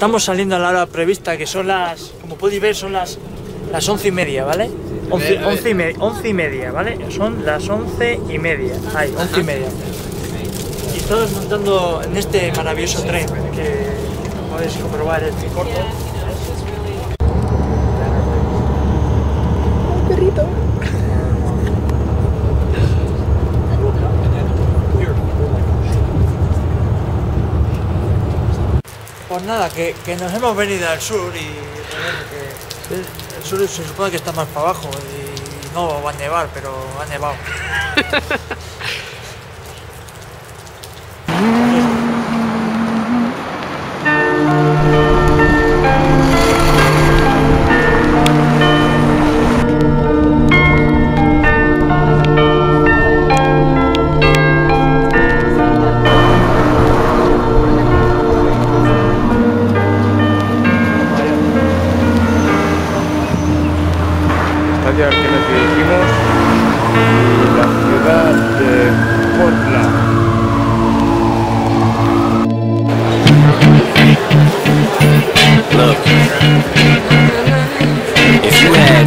estamos saliendo a la hora prevista, que son las, como podéis ver, son las 11:30, ¿vale? 11:30, ¿vale? Son las 11:30. Ahí, 11:30. Y todos montando en este maravilloso tren que podéis comprobar el corto. Un perrito. Pues nada, que nos hemos venido al sur y que el sur se supone que está más para abajo y no va a nevar, pero ha nevado. Que nos dirigimos a la ciudad de Portland. Look, if you had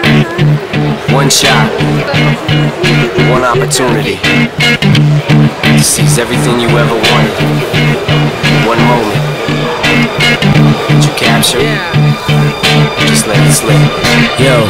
one shot, one opportunity to seize everything you ever wanted, one moment, did you capture it? Just let it slip. Yo.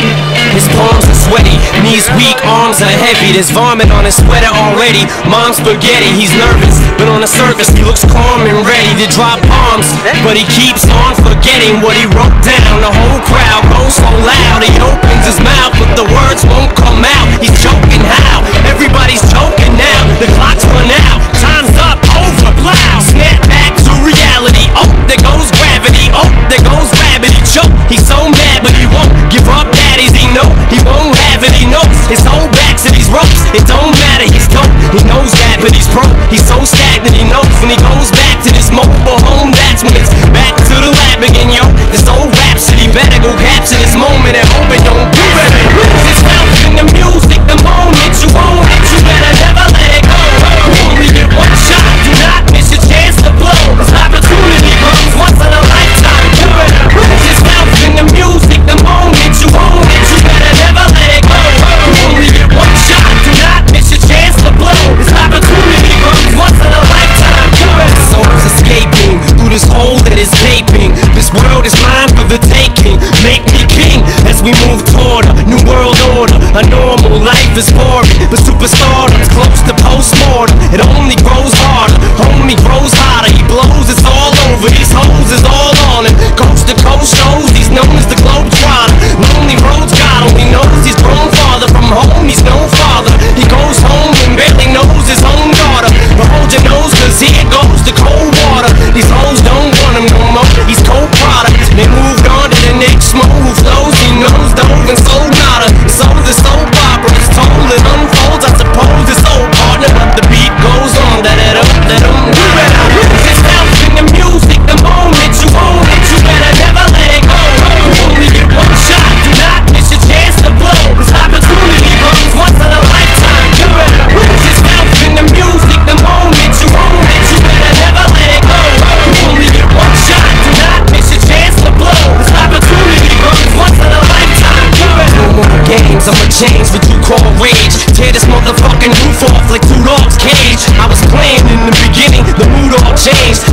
His palms are sweaty, knees weak, arms are heavy. There's vomit on his sweater already. Mom's spaghetti, he's nervous, but on the surface he looks calm and ready to drop bombs. But he keeps on forgetting what he wrote down. The whole crowd goes so loud, he opens his mouth, but the words won't come out. He's choking how? Everybody's choking now. The clock's run out, time's up, over, plow. Snap back to reality. Oh, there goes gravity. Oh, there goes gravity. Choke. He's so mad, but he won't give up. Daddies, he know he won't have it. He knows his whole back to these ropes. It don't matter, he's dope. He knows that, but he's broke. He's so stagnant. He knows when he goes back to this mobile home, that's when it's back to the lab again, yo. This old rhapsody better go capture this moment and hope it don't do it. Lose itself in the music, the moment you own it, you better never let it go. You only get one shot, do not miss your chance to blow. This opportunity comes once in a lifetime. You better lose yourself in the music, the moment you own it, you better never let it go. You only get one shot, do not miss your chance to blow. This opportunity comes once in a lifetime. You better. Soul's escaping through this hole that is gaping. This world is mine for the taking. Make me king as we move toward a new world order. A normal life is boring, but superstardom's close to postmortem. It only grows harder, homie grows hotter. He blows, it's all over. These hoes is all on him. Coast to coast shows, he's known as the Globetrotter. Lonely roads, God only knows he's grown farther from home. He's no father. He goes home and barely knows his own daughter. But hold your nose, cause here goes the cold water. These hoes don't want him no more. He's cold product. They moved on to the next mo who flows. He knows dove and sold nada. So the soap opera is told, it unfolds. I suppose it's old partner, but the beat goes on. Let it up, let him do it. Lose yourself in the music, the moment you own it, you better never let it go. You only get one shot, do not miss your chance to blow. This opportunity comes once in a lifetime. You better lose yourself in the music, the moment you own it, you better never let it go. You only get one shot, do not miss your chance to blow. This opportunity comes once in a lifetime. You better. No more games, I'ma change what you call rage. Tear this motherfucking roof off like two dogs' cage. I was playing in the beginning, the mood all changed.